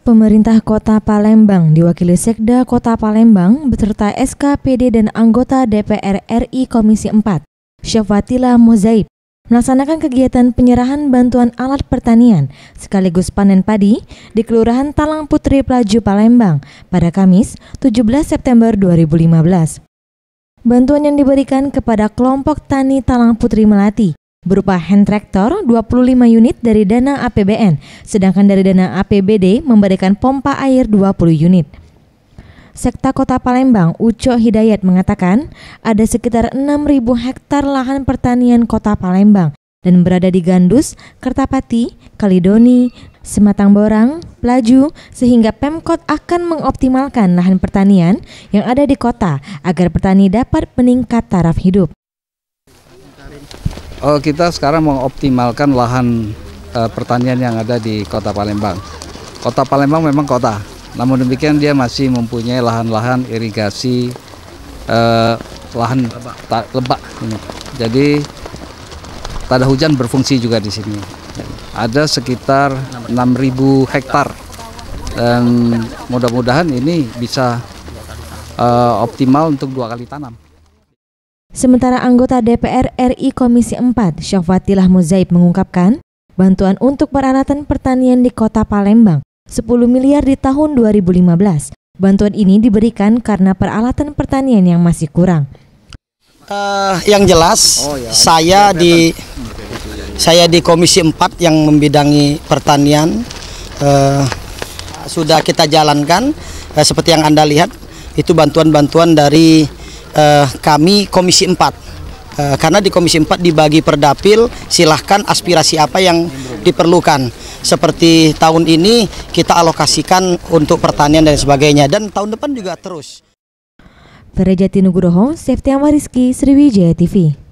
Pemerintah Kota Palembang diwakili Sekda Kota Palembang beserta SKPD dan anggota DPR RI Komisi 4, Syafatilah Mozaib, melaksanakan kegiatan penyerahan bantuan alat pertanian sekaligus panen padi di Kelurahan Talang Putri Pelaju Palembang pada Kamis 17 September 2015. Bantuan yang diberikan kepada kelompok tani Talang Putri Melati berupa hand tractor 25 unit dari dana APBN, sedangkan dari dana APBD memberikan pompa air 20 unit. Sekda Kota Palembang, Uco Hidayat mengatakan ada sekitar 6.000 hektar lahan pertanian Kota Palembang dan berada di Gandus, Kertapati, Kalidoni, Sematang Borang, Pelaju, sehingga Pemkot akan mengoptimalkan lahan pertanian yang ada di kota agar petani dapat meningkat taraf hidup. Kita sekarang mengoptimalkan lahan pertanian yang ada di Kota Palembang. Kota Palembang memang kota, namun demikian dia masih mempunyai lahan-lahan irigasi, lahan lebak. Jadi tada hujan berfungsi juga di sini. Ada sekitar 6.000 hektar dan mudah-mudahan ini bisa optimal untuk 2 kali tanam. Sementara anggota DPR RI Komisi 4, Syafatilah Mozaib mengungkapkan, bantuan untuk peralatan pertanian di Kota Palembang 10 miliar di tahun 2015. Bantuan ini diberikan karena peralatan pertanian yang masih kurang. Yang jelas, saya di Komisi 4 yang membidangi pertanian sudah kita jalankan seperti yang Anda lihat, itu bantuan-bantuan dari kami Komisi 4, karena di Komisi 4 dibagi per dapil, silahkan aspirasi apa yang diperlukan. Seperti tahun ini kita alokasikan untuk pertanian dan sebagainya, dan tahun depan juga terus. Ferajati Nugroho, Septiama Rizky, Sriwijaya TV.